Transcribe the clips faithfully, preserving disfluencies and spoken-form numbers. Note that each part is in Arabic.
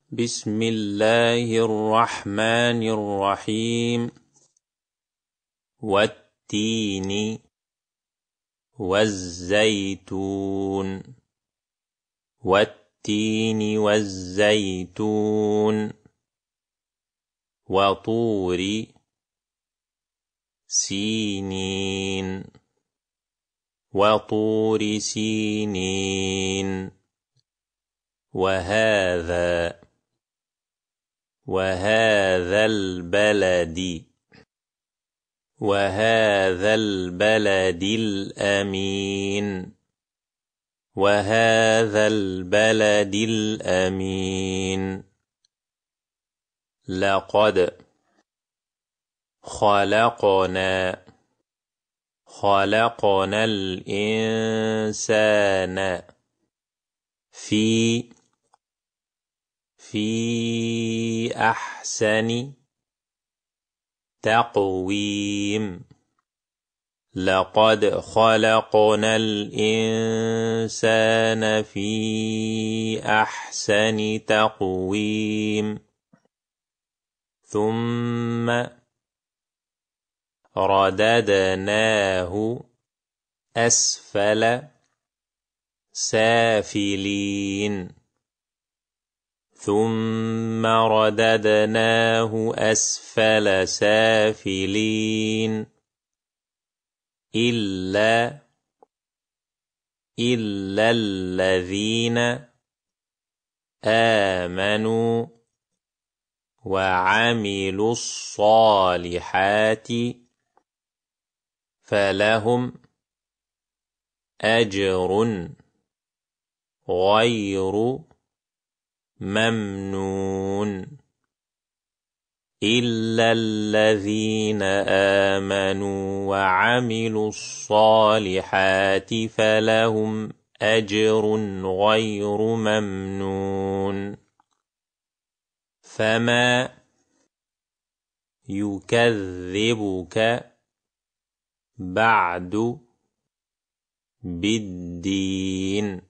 بسم الله الرحمن الرحيم. والتين والزيتون والتين والزيتون وطور سينين وطور سينين وهذا وهذا البلد وهذا البلد الأمين وهذا البلد الأمين لقد خلقنا خلقنا الإنسان في في أحسن تقويم لقد خلقنا الإنسان في أحسن تقويم ثم رددناه أسفل سافلين ثم رددناه أسفل سافلين إلا إلا الذين آمنوا وعملوا الصالحات فلهم أجر غير ممنون إلا الذين آمنوا وعملوا الصالحات فلهم أجر غير ممنون فما يكذبك بعد بالدين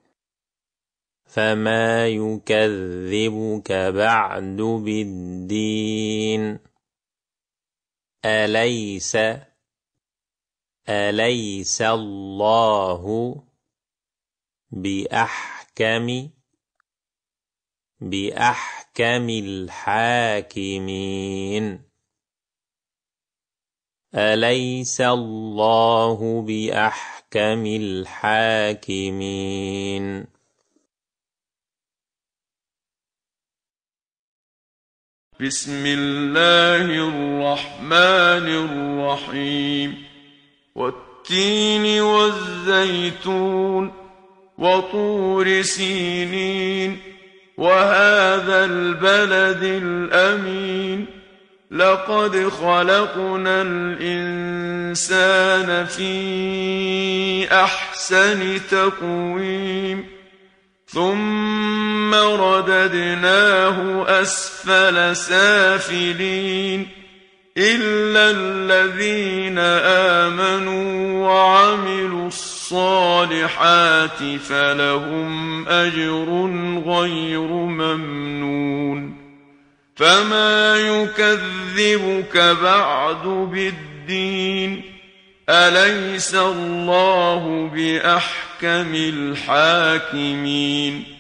فما يكذبك بعد بالدين أليس أليس الله بأحكم بأحكم الحاكمين أليس الله بأحكم الحاكمين بسم الله الرحمن الرحيم والتين والزيتون وطور سينين وهذا البلد الأمين لقد خلقنا الإنسان في أحسن تقويم ثم رددناه أسفل سافلين إلا الذين آمنوا وعملوا الصالحات فلهم أجر غير ممنون فما يكذبك بعد بالدين أليس الله بأحكم الحاكمين